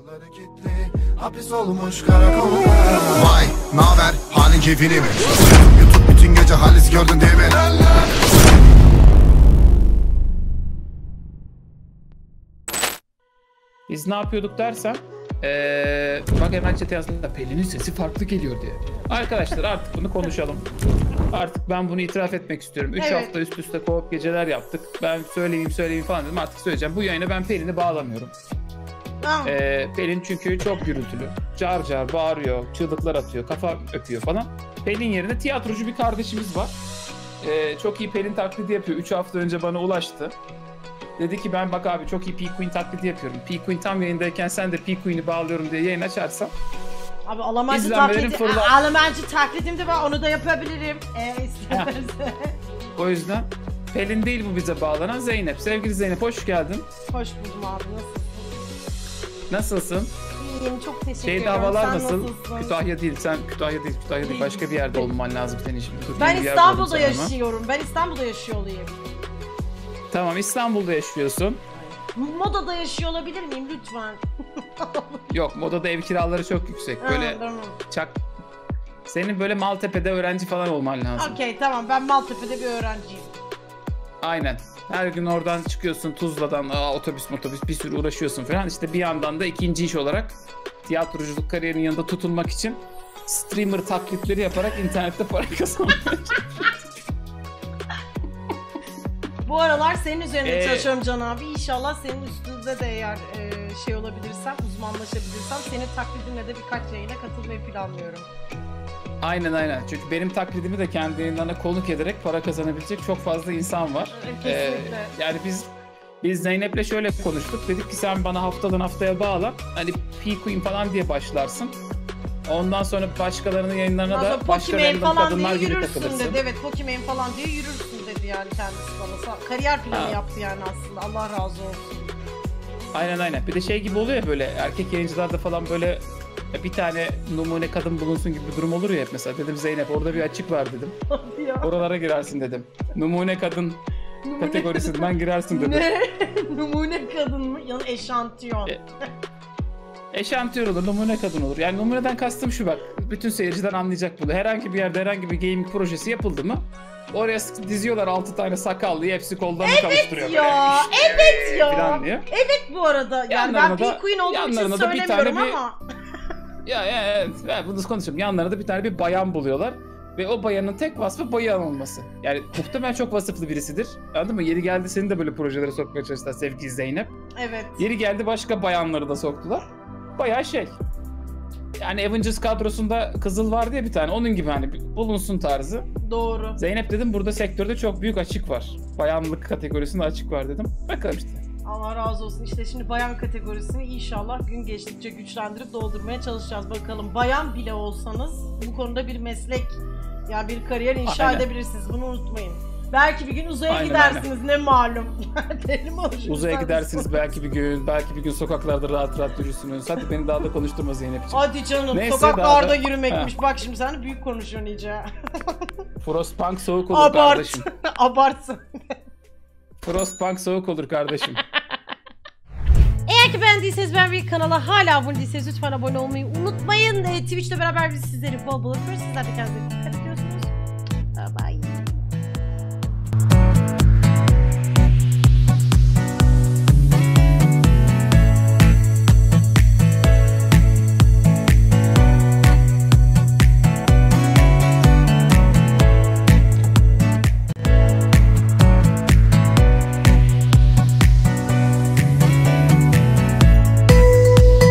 Hapis olmuş karakollar. Vay naber halin keyfini mi? YouTube bütün gece halis gördün değil mi? Biz ne yapıyorduk dersen bak hemen chat'e yazdılar Pelin'in sesi farklı geliyor diye. Arkadaşlar artık bunu konuşalım. Artık ben bunu itiraf etmek istiyorum. 3 hafta üst üste co-op geceler yaptık. Ben söyleyeyim falan dedim, artık söyleyeceğim. Bu yayına ben Pelin'i bağlamıyorum. Pelin çünkü çok gürültülü. Car car bağırıyor, çığlıklar atıyor, kafa öpüyor falan. Pelin yerine tiyatrocu bir kardeşimiz var. Çok iyi Pelin taklidi yapıyor. 3 hafta önce bana ulaştı. Dedi ki ben bak abi çok iyi P-Queen taklidi yapıyorum. P-Queen tam yayındayken sen de P-Queen'i bağlıyorum diye yayın açarsan. Abi Almancı taklidim de var, onu da yapabilirim. O yüzden Pelin değil bu bize bağlanan, Zeynep. Sevgili Zeynep hoş geldin. Hoş buldum abi, nasılsın? İyiyim, çok teşekkür ederim. Havalar nasıl? Kütahya değil, Kütahya değil. Başka bir yerde olman lazım senin şimdi. Ben İstanbul'da yaşıyorum. Ben İstanbul'da yaşıyor olayım. Tamam, İstanbul'da yaşıyorsun. Moda'da yaşıyor olabilir miyim lütfen? Yok, Moda'da ev kiraları çok yüksek. Böyle senin böyle Maltepe'de öğrenci falan olman lazım. Okey tamam, ben Maltepe'de bir öğrenciyim. Aynen. Her gün oradan çıkıyorsun Tuzla'dan otobüs bir sürü uğraşıyorsun falan. İşte bir yandan da ikinci iş olarak tiyatroculuk kariyerinin yanında tutunmak için streamer taklitleri yaparak internette para kazanmaya Bu aralar senin üzerinde çalışıyorum Can abi. İnşallah senin üstünde de eğer şey olabilirsem, uzmanlaşabilirsem senin taklidinle de birkaç yayına katılmayı planlıyorum. Aynen. Çünkü benim taklidimi de kendi yayınlarına konuk ederek para kazanabilecek çok fazla insan var. Kesinlikle. Yani biz Zeynep'le şöyle konuştuk. Dedik ki sen bana haftadan haftaya bağla. Hani P-Queen falan diye başlarsın. Ondan sonra başkalarının yayınlarına da başka random kadınlar gibi takılırsın. Dedi. Evet, Pokimane falan diye yürürsün dedi yani kendisi bana. Kariyer planı yaptı yani aslında. Allah razı olsun. Aynen. Bir de şey gibi oluyor ya, böyle erkek yayıncılarda falan böyle bir tane numune kadın bulunsun gibi bir durum olur ya hep mesela. Dedim Zeynep orada bir açık var dedim. Oralara girersin dedim. Numune kadın kategorisinden girersin dedim. Ne? Numune kadın mı? Yani eşantiyon. Eşantiyon olur, numune kadın olur. Yani numuneden kastım şu bak. Bütün seyirciden anlayacak bunu. Herhangi bir yerde herhangi bir gaming projesi yapıldı mı? Oraya diziyorlar 6 tane sakallıyı, hepsi kollarını kavuşturuyor. Evet ya. Evet bu arada. Yani ben P-Queen olduğum için söylemiyorum ama. Evet. Bunu konuşalım. Yanlarında bir tane bir bayan buluyorlar. Ve o bayanın tek vasfı bayan olması. Yani muhtemelen çok vasıflı birisidir. Anladın mı? Yeri geldi seni de böyle projelere sokmaya çalıştılar sevgili Zeynep. Evet. Yeri geldi başka bayanları da soktular. Bayağı şey. Yani Avengers kadrosunda kızıl vardı ya bir tane. Onun gibi hani bulunsun tarzı. Doğru. Zeynep dedim burada sektörde çok büyük açık var. Bayanlık kategorisinde açık var dedim. Bakalım işte. Allah razı olsun. İşte şimdi bayan kategorisini inşallah gün geçtikçe güçlendirip doldurmaya çalışacağız. Bakalım bayan bile olsanız bu konuda bir meslek, yani bir kariyer inşa edebilirsiniz. Bunu unutmayın. Belki bir gün uzaya gidersiniz ne malum. Uzaya gidersiniz belki bir gün sokaklarda rahat yürürsünüz. Hadi beni daha da konuşturma Zeynep'ciğim. Hadi canım, neyse, sokaklarda yürümekmiş. Bak şimdi sen büyük konuşuyorsun iyice. Frostpunk soğuk olur kardeşim. Abartsın. Frostpunk soğuk olur kardeşim. Eğer ki beğendiyseniz bir kanala hala abone değilseniz lütfen abone olmayı unutmayın. Twitch'te beraber biz sizleri bol bol öpüyoruz. Sizler de kendinize dikkat edin.